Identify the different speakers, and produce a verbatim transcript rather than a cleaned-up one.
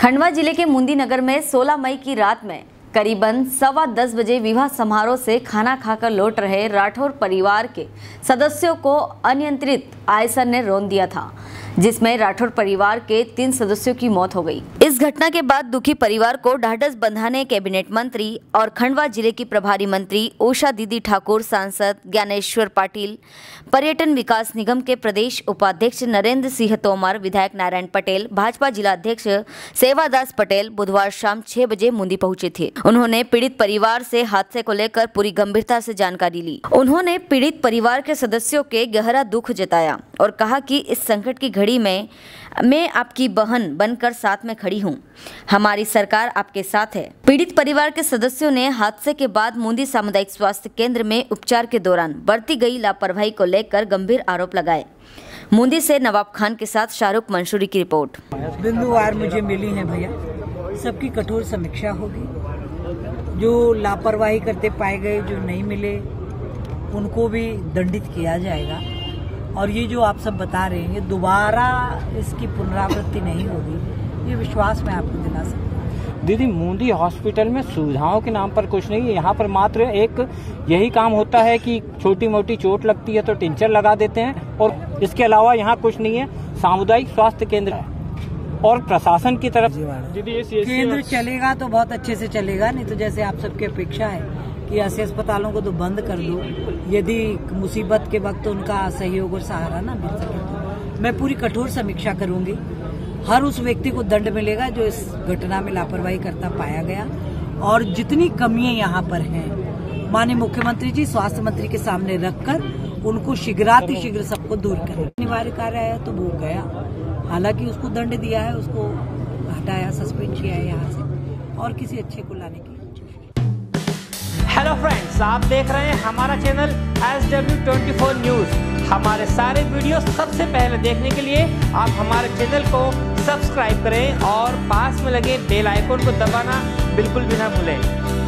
Speaker 1: खंडवा जिले के मुंदी नगर में सोलह मई की रात में करीबन सवा दस बजे विवाह समारोह से खाना खाकर लौट रहे राठौर परिवार के सदस्यों को अनियंत्रित आयसर ने रौंद दिया था, जिसमें राठौर परिवार के तीन सदस्यों की मौत हो गई। इस घटना के बाद दुखी परिवार को ढाढ़स बंधाने कैबिनेट मंत्री और खंडवा जिले की प्रभारी मंत्री उषा दीदी ठाकुर, सांसद ज्ञानेश्वर पाटिल, पर्यटन विकास निगम के प्रदेश उपाध्यक्ष नरेंद्र सिंह तोमर, विधायक नारायण पटेल, भाजपा जिला अध्यक्ष सेवादास पटेल बुधवार शाम छह बजे मुंदी पहुंचे थे। उन्होंने पीड़ित परिवार से हादसे को लेकर पूरी गंभीरता से जानकारी ली। उन्होंने पीड़ित परिवार के सदस्यों के गहरा दुख जताया और कहा कि इस संकट की घड़ी में मैं आपकी बहन बनकर साथ में खड़ी हूं। हमारी सरकार आपके साथ है। पीड़ित परिवार के सदस्यों ने हादसे के बाद मुंदी सामुदायिक स्वास्थ्य केंद्र में उपचार के दौरान बरती गई लापरवाही को लेकर गंभीर आरोप लगाए। मुंदी से नवाब खान के साथ शाहरुख मंसूरी की रिपोर्ट।
Speaker 2: बिंदुवार मुझे मिली है भैया, सबकी कठोर समीक्षा होगी। जो लापरवाही करते पाए गए, जो नहीं मिले, उनको भी दंडित किया जाएगा। और ये जो आप सब बता रहे हैं, ये दोबारा इसकी पुनरावृत्ति नहीं होगी, ये विश्वास मैं आपको दिला सकता हूँ।
Speaker 3: दीदी, मुंदी हॉस्पिटल में सुविधाओं के नाम पर कुछ नहीं है। यहाँ पर मात्र एक यही काम होता है कि छोटी मोटी चोट लगती है तो टिंचर लगा देते हैं, और इसके अलावा यहाँ कुछ नहीं है। सामुदायिक स्वास्थ्य केंद्र है और प्रशासन की तरफ
Speaker 2: दीदी केंद्र चलेगा तो बहुत अच्छे से चलेगा, नहीं तो जैसे आप सबकी अपेक्षा है कि ऐसे अस्पतालों को तो बंद कर दो, यदि मुसीबत के वक्त उनका सहयोग और सहारा ना मिल सके तो मैं पूरी कठोर समीक्षा करूंगी। हर उस व्यक्ति को दंड मिलेगा जो इस घटना में लापरवाही करता पाया गया, और जितनी कमियां यहाँ पर हैं माननीय मुख्यमंत्री जी स्वास्थ्य मंत्री के सामने रखकर उनको शीघ्रातिशीघ्र सबको दूर करें। अनिवार्य कार्य आया तो वो गया, हालांकि उसको दंड दिया है, उसको हटाया, सस्पेंड किया है यहाँ से, और किसी अच्छे को लाने की।
Speaker 4: हेलो फ्रेंड्स, आप देख रहे हैं हमारा channel S W twenty four news. हमारे सारे वीडियो सबसे पहले देखने के लिए आप हमारे चैनल को सब्सक्राइब करें और पास में लगे बेल आइकन को दबाना बिल्कुल भी ना भूलें।